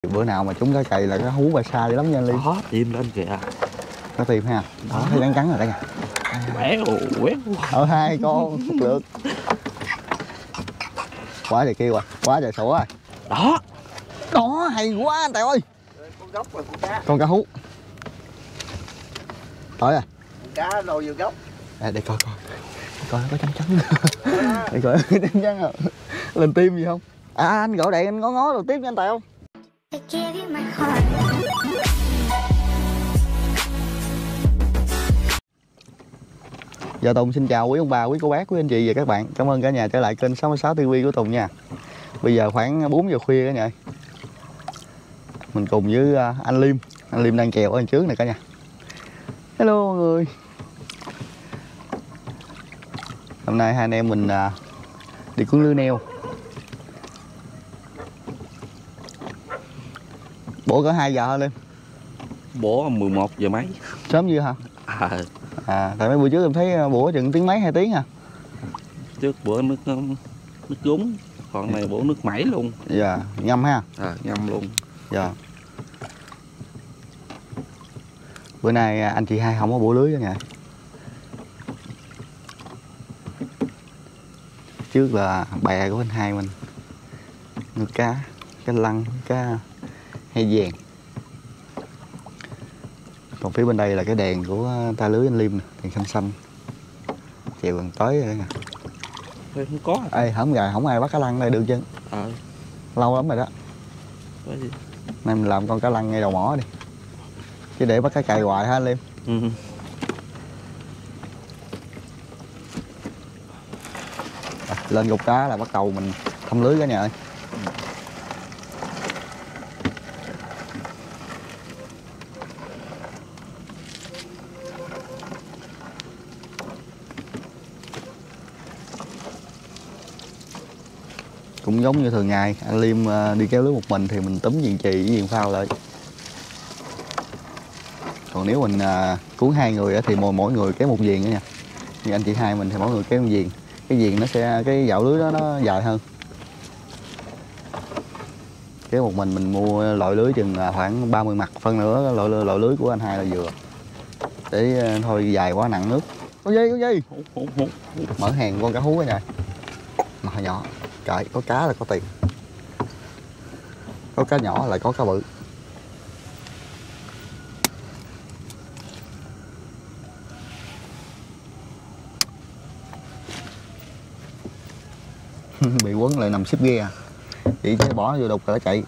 Bữa nào mà trúng cá cày là cá hú bà xa dữ lắm nha Ly. Đó, tìm lên kìa. Có tìm ha. Đó, thấy cắn rồi đây nè. Quéo. Ở hai con một lượt. Quá trời kêu rồi, quá trời sủa rồi. Đó. Đó, hay quá anh Tài ơi. Con gốc rồi con cá. Con cá hú. Tới rồi. Con cá lôi vô gốc. Để coi coi. Coi nó có trắng trắng. Để coi trắng trắng không? Lên tim gì không? À anh gọi điện anh ngó đầu tiếp nha anh Tài không? Giờ Tùng xin chào quý ông bà, quý cô bác, quý anh chị và các bạn. Cảm ơn cả nhà trở lại kênh 66 TV của Tùng nha. Bây giờ khoảng 4 giờ khuya cả nhà. Mình cùng với anh Liêm. Anh Liêm đang chèo ở đằng trước này cả nhà. Hello mọi người. Hôm nay hai anh em mình đi cuốn lưới neo. Bữa có 2 giờ thôi Liêm. Bữa 11 giờ mấy. Sớm dữ hả? Tại mấy bữa trước em thấy bữa chừng tiếng mấy 2 tiếng à. Trước bữa nước gúng, còn này bữa nước mẩy luôn. Dạ, ngâm ha. Ngâm luôn. Dạ. Bữa nay anh chị hai không có bủa lưới đó nha. Trước là bè của anh hai mình nuôi cá lăng, cá hay vàng. Còn phía bên đây là cái đèn của ta lưới anh Liêm nè, đèn xanh xanh. Chiều gần tới rồi nè. Không có. Ê, hổng gà không ai bắt cá lăng đây được chứ. Lâu lắm rồi đó. Có gì? Nay mình làm con cá lăng ngay đầu mỏ đi. Chứ để bắt cá cày hoài ha anh Liêm. Lên gục cá là bắt đầu mình thăm lưới cả nhà ơi. Cũng giống như thường ngày, anh Liêm đi kéo lưới một mình thì mình túm viền chì với viền phao lại. Còn nếu mình cuốn 2 người thì mỗi người kéo một viền nữa nha. Như anh chị hai mình thì mỗi người kéo một viền. Cái viền nó sẽ, cái dạo lưới đó nó dài hơn. Kéo một mình mua loại lưới chừng khoảng 30 mặt, phân nữa loại lưới của anh hai là vừa. Để thôi dài quá nặng nước. Con gì? Mở hàng con cá hú cả nhà. Mà hồi nhỏ, trời, có cá là có tiền. Có cá nhỏ lại có cá bự. Bị quấn lại nằm xếp ghe à. Chị chứ bỏ vô đục rồi nó chạy.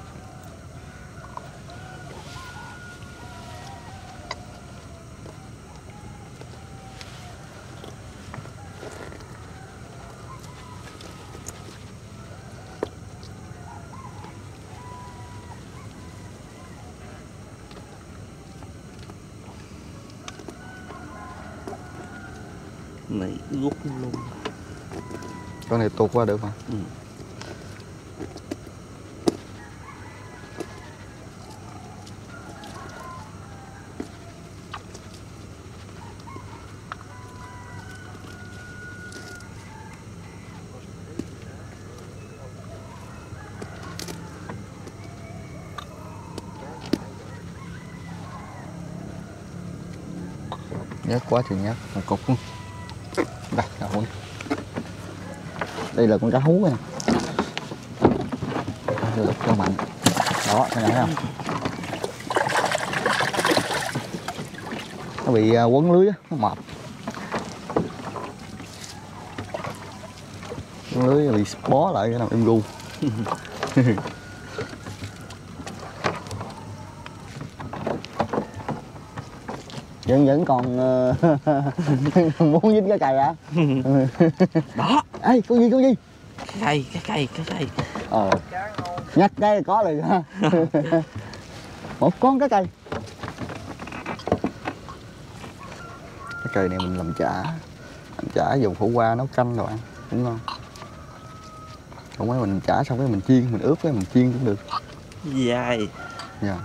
Này rút luôn. Con này tuột qua được mà. Nhát quá thì nhát, mà cục luôn. Đặt rồi. Đây là con cá hú nha. Lực cho mạnh. Đó, thấy không? Nó bị quấn lưới á, nó mập. Quấn lưới bị bó lại cái nào em gu. Vẫn còn muốn dính cái cày hả? Đó. Ê, con gì? Cái cây. Nhắc cái có liền ha. Một con cá cây. Cái cây này mình làm chả dùng khổ qua nấu canh rồi ăn cũng ngon. Không mấy mình chả xong cái mình chiên, mình ướp cái mình chiên cũng được. Dài. Dạ.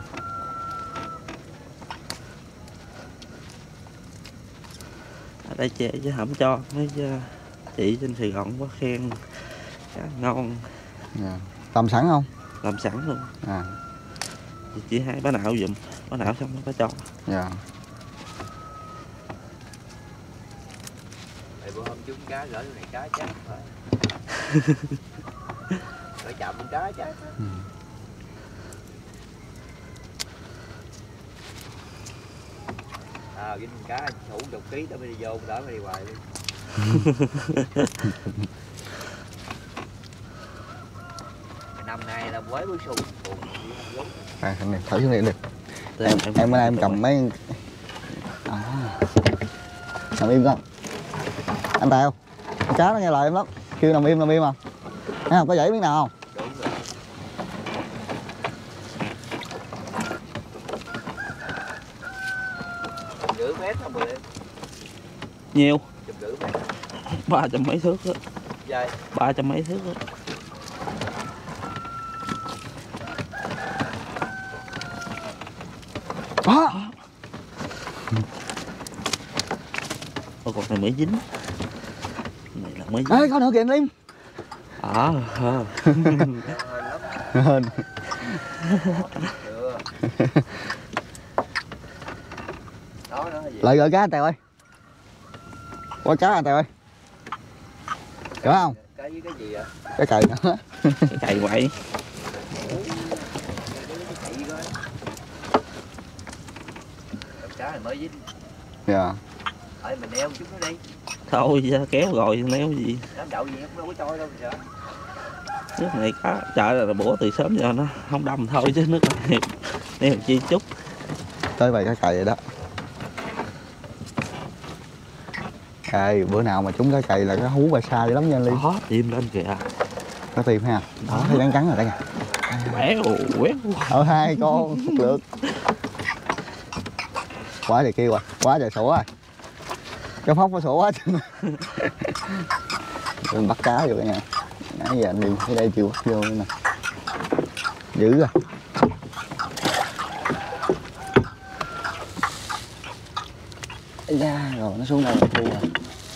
Ở đây chè chứ không cho mấy chị trên Sài Gòn có khen cá ngon. Dạ. Làm sẵn không? Làm sẵn luôn. thì chỉ hai bá nạo giùm, bá nạo xong nó cho. Dạ. Tại bữa hôm trúng cá gỡ này cá chát rồi. Gỡ chậm cá chát. Cái cá thủ 10 kg đó mới đi vô, đỡ mới đi hoài đi. Năm nay là quế với sung. Thằng này thử xuống đây được. Em bữa nay em cầm mấy nằm im không anh Tèo, con cá nó nghe lời em lắm, kêu nằm im không, thấy không, có dãy miếng nào không? Rưỡi mét không rồi. Nhiều. 150 mét. 300 mấy thước á. Dài. 300 mấy thước á. Con này mới dính. Này là mới dính. Ê, có nữa kìa anh Liêm. Hên. Lại gọi cá anh Tèo ơi. Qua cá anh Tèo ơi. Có không? Cá với cái gì vậy? Cái cày nữa. Cái cày quậy. Cá này mới dính. Dạ. Thôi mình neo chút nó đi. Thôi kéo rồi néo gì. Đám đậu gì cũng đâu có trôi đâu sợ. Nước này cá trời là bữa từ sớm giờ nó không đâm thôi chứ nước này neo chi chút. Tới vậy cái cày vậy đó. Ê, bữa nào mà trúng cái cày là cái hú bà xa dữ lắm nha anh Liêm. Đó, tìm lên kìa. Có tìm ha. Đó, thấy cắn rồi đây nè. Quéo. Ở hai con một lượt. Quá trời kêu rồi, quá trời sủa rồi. Cái phóc nó sủa quá chứ. Mình bắt cá vô cả nhà. Nãy giờ anh đi tới đây chưa bắt vô nữa nè. Dữ rồi. Ây da, rồi nó xuống đây rồi thu rồi.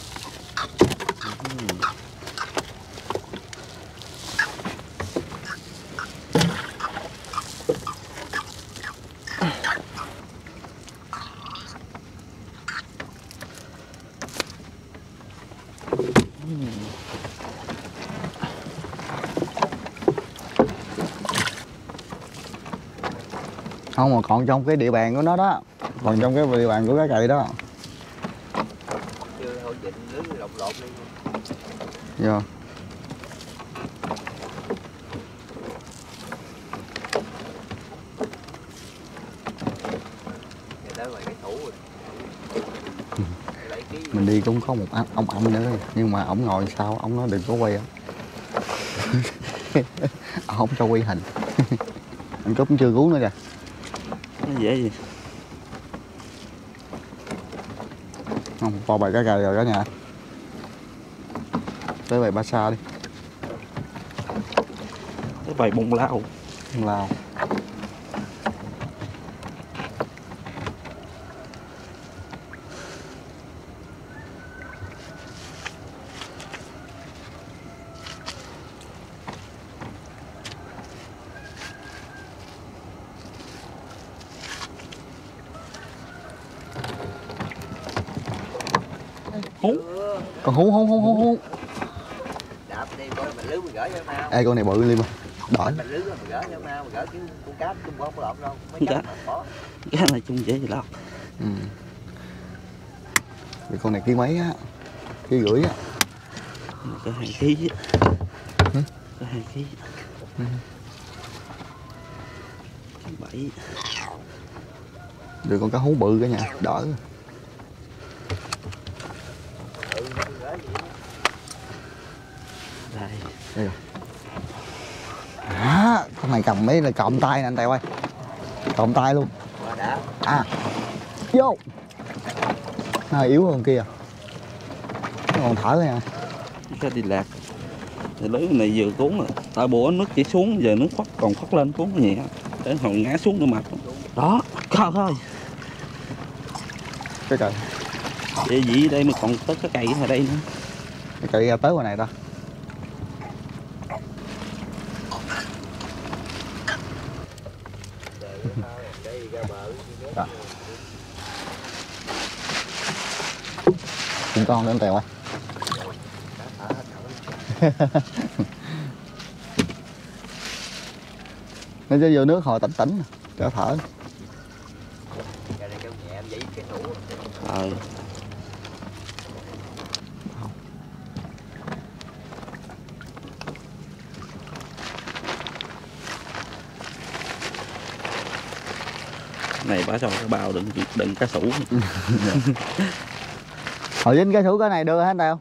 Không, mà còn trong cái địa bàn của nó đó, còn trong cái địa bàn của cái cày đó. Chưa thôi dịnh lưới lộn lộn đi. Dạ. Mình đi cũng có một ông anh nữa, nhưng mà ổng ngồi sau, ổng nói đừng có quay. Ổng không cho quay hình. Anh Cúp cũng chưa cứu nữa kìa. Nó dễ gì. Không, po bài cá cày rồi cả nhà. Tới bài ba sa đi. Cái bài bông lao. Bông lao. Hú. Con hú. Đạp đi coi mình lưới mình gỡ cho nào. Ê, con này bự Liêm à. Đỏ. Mình lưới mình gỡ cho nào, mình gỡ cái con cá chung không có lộn đâu. Mấy cá bỏ. Cái này chung dễ gì lọt. Ừ. Vì con này ký mấy á? Ký rưỡi á. Có 2 kg. Có 2 kg. 7. Được con cá hú bự cả nhà, đỡ. Đây rồi. Con này cầm mấy là cộm tay nè anh Tèo ơi. Cộm tay luôn. Vô. Nó hơi yếu hơn kia. Nó còn thở thôi nha. Cái đi lạc. Thì lưới này vừa cuốn rồi. Tại bữa nước chỉ xuống, giờ nước còn phất lên cuốn nhẹ. Để hồi ngã xuống nữa mặt. Đó, thôi. Cái cày. Vậy gì đây mà còn tới cái cày ở đây nữa. Cái cày ra tới ngoài này ta. Đó. Cũng con nữa anh Tèo ơi. Nó cho vô nước hồi tỉnh tỉnh cho thở. Này bả cho cái bao đựng cá sủ. Hồi dính cái sủ cái này được hả anh Tèo?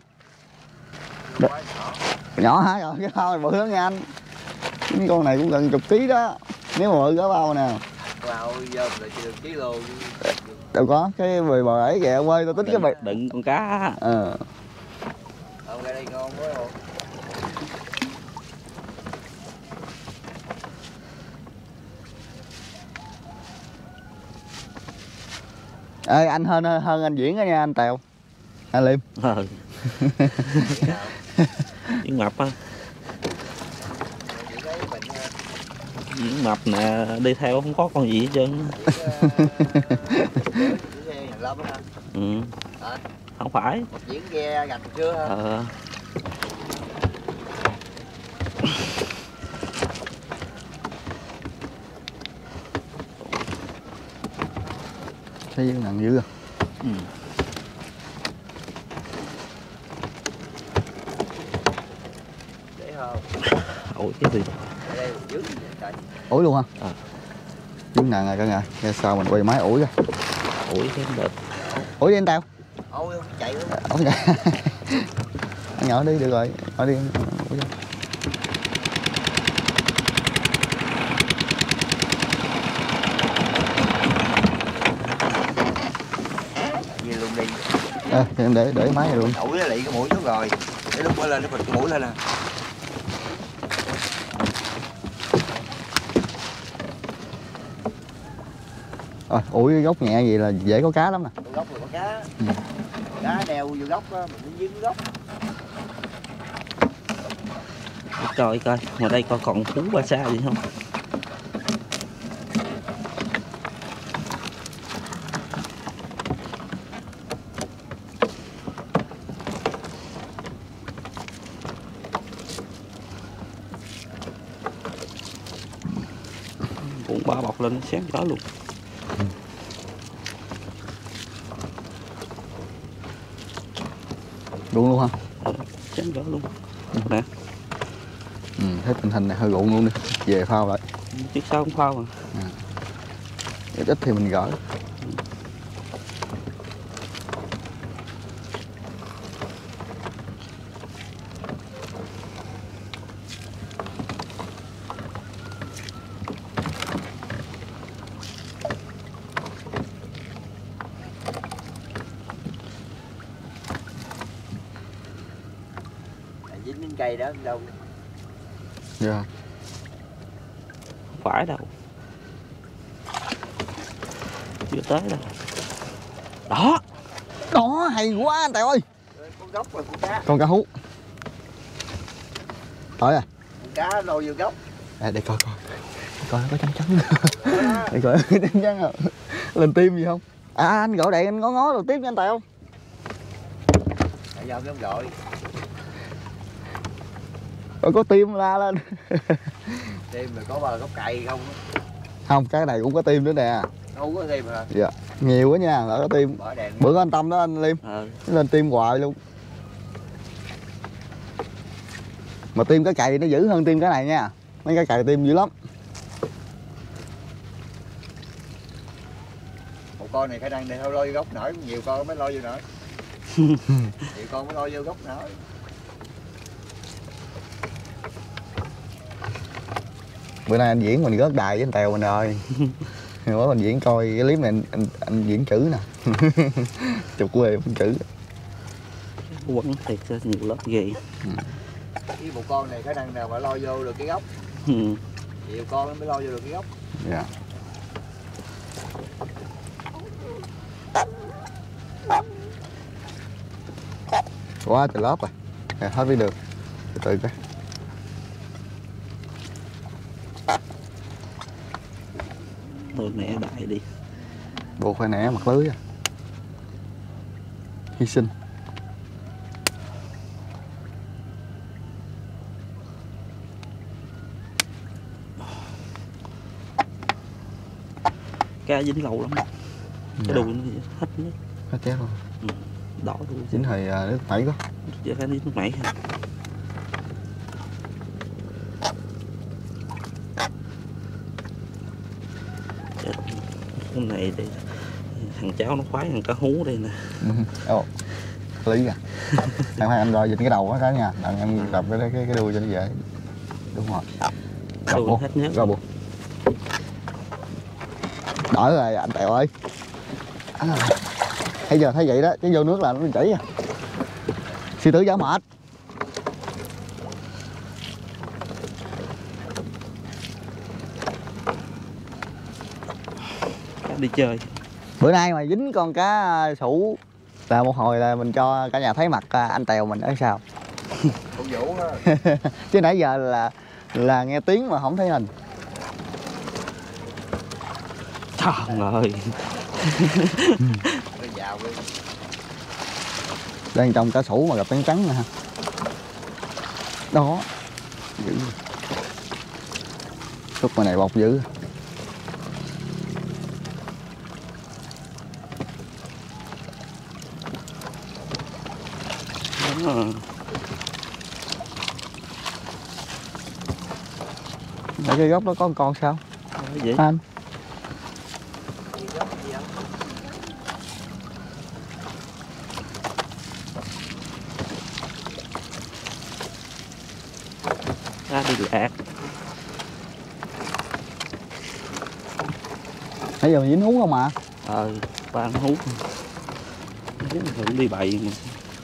Nhỏ hả? Rồi cái bao này bự lắm nha anh. Cái con này cũng gần 10 kg đó. Nếu mà bự cái bao nè. Bao giờ là chưa ký lô. Đâu có, cái bì bò ấy kìa ông ơi, tao tính cái bì. Đựng con cá. Ông ra đây ngon quá không? Ê anh hơn anh Diễn đó nha anh Tèo. Anh Liêm. Diễn mập á. Diễn mập nè, đi theo không có con gì hết trơn. Ừ. Không phải. Một diễn ghe gạch chưa hả? Thấy nặng dữ à. Để không? Ủi cái gì? Đây dướng vậy. Ủi luôn hả? Dướng nặng rồi cả nhà. Nghe sao mình quay máy ủi ra. Ủi cái được. Ủi đi anh Tèo. Ôi chạy luôn. Ủi chạy. Anh nhỏ đi được rồi. Nhỏ đi. Ủi ra. Gì luôn đi. Thì em để máy này luôn. Ủi nó lị cái mũi xuống rồi. Để lúc bữa lên nó phịch cái mũi lên nè. Rồi, ủi gốc nhẹ vậy là dễ có cá lắm nè. Gốc rồi có cá. Cá đeo vô gốc á, mình dính gốc. Trời coi, ngoài đây còn phú ba sa gì không? Cuộn ba bọc lên sáng chó luôn. Ruộng luôn hả? Sáng chó luôn. Nè. Thấy tình hình này hơi ruộng luôn đi. Về phao lại. Chứ sao không phao mà. Ít thì mình gỡ. Dính đến cây đó đâu. Dạ. Không phải đâu. Chưa tới đâu. Đó. Đó, hay quá anh Tèo ơi. Con gốc rồi con cá. Con cá hú. Tới à. Con cá lôi vô gốc. Để coi coi. Coi nó có trắng trắng. Để coi trắng trắng không? Lên tim gì không? Anh gọi điện anh ngó đầu tiếp nha anh Tèo. Bây giờ cái ông gọi. Rồi có tim la lên. Tim rồi có bờ gốc cày không? Không, cái này cũng có tim nữa nè. Đâu có tim hả? Dạ. Nhiều quá nha, là có tim. Bữa có anh Tâm đó anh Liêm. Nó lên tim hoài luôn. Mà tim cái cày nó dữ hơn tim cái này nha. Mấy cái cày tim dữ lắm. Một con này khả năng để thôi lôi vô gốc nổi, nhiều con mới lôi vô nổi. Nhiều con mới lôi vô gốc nổi. Bữa nay anh Diễn mình gớt đài với anh Tèo mình rồi. Bữa mình Diễn coi cái clip này anh Diễn chữ nè. Chụp quê mình chữ. Quẩn thiệt ra nhiều lớp ghê. Cái một con này khả năng nào mà lôi vô được cái gốc. Nhiều con mới lôi vô được cái gốc. Dạ. Quá trời lớp rồi. Hết đi được. Từ từ cái. Thôi nè đại đi. Buộc phải nẻ mặt lưới à. Hy sinh. Cá dính lâu lắm. Cái đuôi nó hết nước. Hết chét luôn. Đỏ đuôi. Dính hồi nước nảy có. Chứ cá dính nước nảy hả? Cái này thì thằng cháu nó khoái thằng cá hú đây nè. Ồ, lý à. Anh rồi dính cái đầu đó nha. Đặng em đập cái đuôi cho nó dễ. Đúng rồi. Đuôi hết nhát. Rồi buộc. Đỡ rồi anh Tèo ơi. Bây giờ thấy vậy đó, chứ vô nước là nó chảy à. Sư tử giả mệt. Đi chơi. Bữa nay mà dính con cá sủ là một hồi là mình cho cả nhà thấy mặt anh Tèo mình ở sao. Con Vũ đó. Chứ nãy giờ là nghe tiếng mà không thấy hình. Trời ơi. Đang trồng cá sủ mà gặp trắng trắng nè ha. Đó. Dữ. Lúc mà này bọc dữ. Ở cái góc đó có con sao? Vậy? Anh. Ra đi lạc. Nãy giờ mình dính hú không mà. Ba nó hú. Nó đi bậy mà.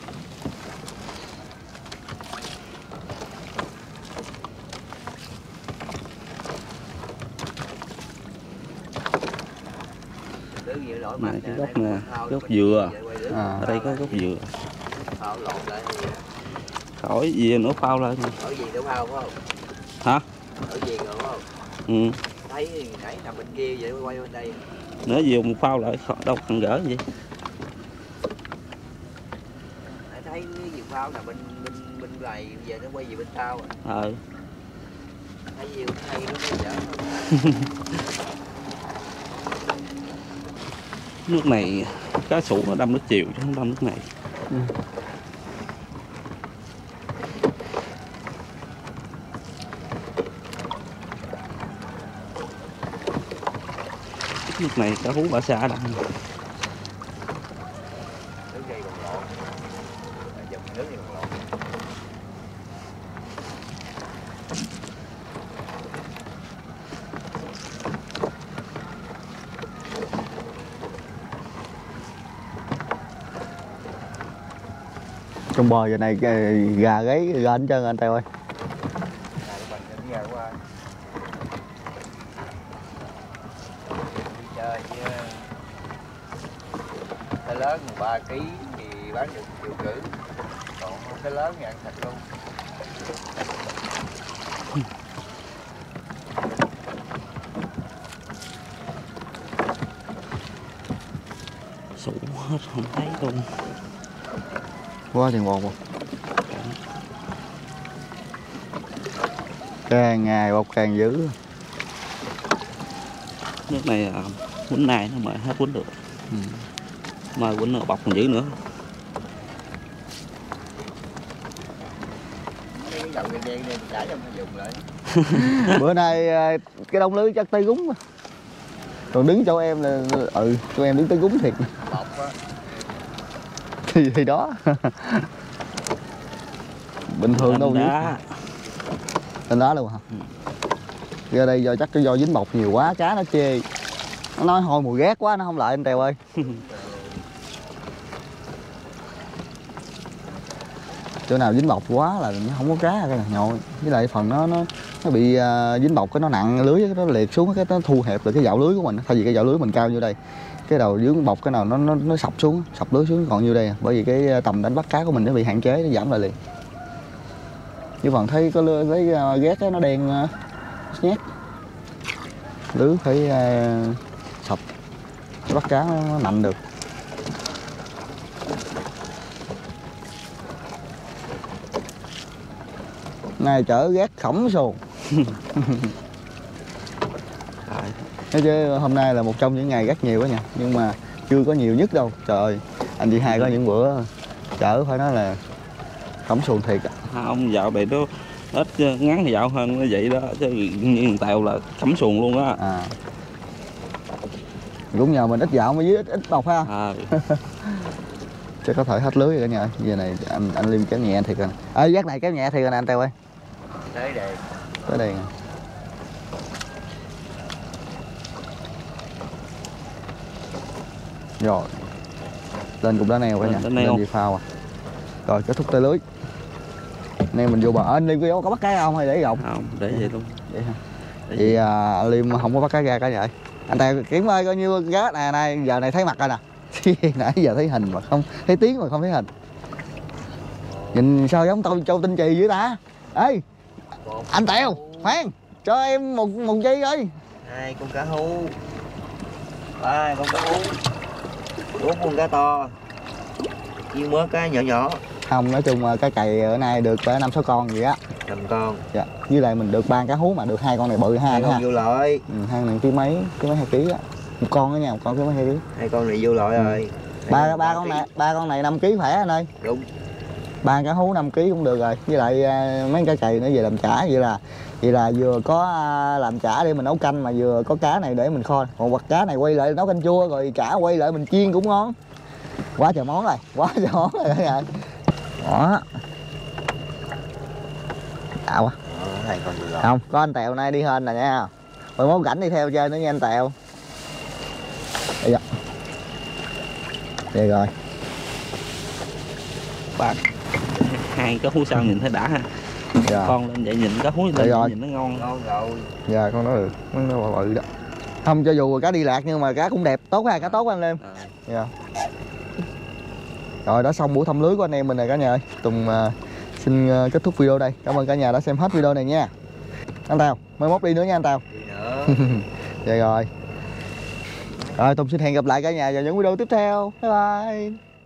Này cái gốc nè, gốc dừa. Ở đây có gốc dừa. Khỏi gì nữa phao lên. Ở gì nữa phao phải không? Hả? Ở gì rồi phải không? Ừ. Thấy nãy nằm bên kia vậy quay bên đây. Nữa gì một phao lại đâu cần gỡ gì. Nãy thấy cái gì phao nằm bên này giờ nó quay về bên tao rồi. Thấy gì hay nó mới dở. Nước này cá sủ nó đâm nước chiều chứ không đâm nước này. Nước này cá hú bả xa đâm. Nước đây còn lộn. Dòng nước này còn lộn. Trong bờ giờ này gà gáy gà hết trơn anh Tèo ơi. Chơi chứ. Cái lớn 3 kg thì bán được 1 triệu rưỡi. Còn cái lớn thì ăn thịt luôn. Sủ hết không thấy luôn. Quá tiền bột. Càng ngày bột càng dữ. Nước này quýnh này nó mà hết quýnh được. Mà quýnh nữa bọc còn dữ nữa. Cái dòng đen đen này trả cho mình dùng lại. Bữa nay cái đống lưới chắc tới gúng. Còn đứng chỗ em là chỗ em đứng tới gúng thiệt. Bọc á. Thì đó. Bình thường đâu vậy. Lên đó luôn hả? Ra đây do chắc do dính bọc nhiều quá cá nó chê. Nó nói thôi mùi ghét quá nó không lại anh Tèo ơi. Chỗ nào dính bọc quá là nó không có cá cái này nhồi. Với lại phần nó bị dính bọc cái nó nặng lưới nó liệt xuống cái nó thu hẹp lại cái dạo lưới của mình. Thay vì cái dạo lưới mình cao như đây, cái đầu dưới bọc cái nào nó sập xuống, sập lưới xuống còn như đây. Bởi vì cái tầm đánh bắt cá của mình nó bị hạn chế, nó giảm lại liền. Chứ còn thấy có lấy ghét nó đen nhét. lưới phải sập bắt cá nó mạnh được. Này chở gác khổng xuồng. Thấy chứ hôm nay là một trong những ngày gác nhiều quá nha, nhưng mà chưa có nhiều nhất đâu. Trời ơi, anh chị hai có những bữa chở phải nói là khổng xuồng thiệt. Không, dạo này nó ít ngắn thì dạo hơn nó vậy đó, chứ như tèo là cắm xuồng luôn á. À, cũng nhờ mình ít dạo mới dưới ít bọc ha. Chắc có thể hết lưới rồi cả nhà. Giờ này anh Liêm kéo nhẹ thiệt rồi. Giác này kéo nhẹ thiệt rồi nè anh Tèo ơi. Tới đây. Tới đây nè. Rồi lên cục đá neo cả nhà, lên gì phao à. Rồi kết thúc tay lưới. Neo mình vô bờ. Anh Liêm có bắt cá không hay để gọng? Không, để vậy luôn. Vậy hả? Vậy anh Liêm không có bắt cá ra cả nhà ơi. Anh Tèo kiểm ơi coi như cá này giờ này thấy mặt rồi nè. Nãy giờ thấy hình mà không thấy tiếng mà không thấy hình. Nhìn sao giống tôi Châu Tinh Trì vậy ta. Ê anh Tèo, khoan cho em một giây ơi. 2 con cá hú, 3 con cá hú, 4 con cá to, chiên mớ cá nhỏ nhỏ. Không, nói chung cái cày bữa nay được 5-6 con gì á. 5 con. Dạ. Với lại mình được 3 cá hú mà được 2 con này bự ha. 2 con vô loại. Hai này ký mấy 2 ký á. Một con đó nha, một con ký mấy 2 ký. 2 con này vô loại rồi. Ba con này 5 ký khỏe anh ơi. Đúng. 3 cá hú 5 ký cũng được rồi. Với lại mấy cái cày nữa về làm chả, vậy là vừa có làm chả để mình nấu canh mà vừa có cá này để mình kho. Còn hoặc cá này quay lại nấu canh chua rồi chả quay lại mình chiên cũng ngon. Quá trời món rồi, quá trời món rồi cả nhà. Đó. Tạo quá. 2 con vô loại. Không, có anh Tèo nay đi hên nè nha. Rồi mốt rảnh đi theo chơi nữa nha anh Tèo. Đây rồi. Đây rồi. Ba 2 cá hú sao nhìn thấy đã ha. Dạ. Con lên vậy nhìn cá hú lên rồi. nhìn nó ngon. Ngon rồi. Dạ con nói được, nó bự đó. Không cho dù cá đi lạc nhưng mà cá cũng đẹp, tốt ha, cá tốt anh Liêm. Dạ. Rồi đã xong buổi thăm lưới của anh em mình rồi cả nhà ơi. Tùng xin kết thúc video đây. Cảm ơn cả nhà đã xem hết video này nha. Anh Tèo, mai mốt đi nữa nha anh Tèo. Đi nữa. Vậy rồi. Rồi Tùng xin hẹn gặp lại cả nhà vào những video tiếp theo. Bye bye.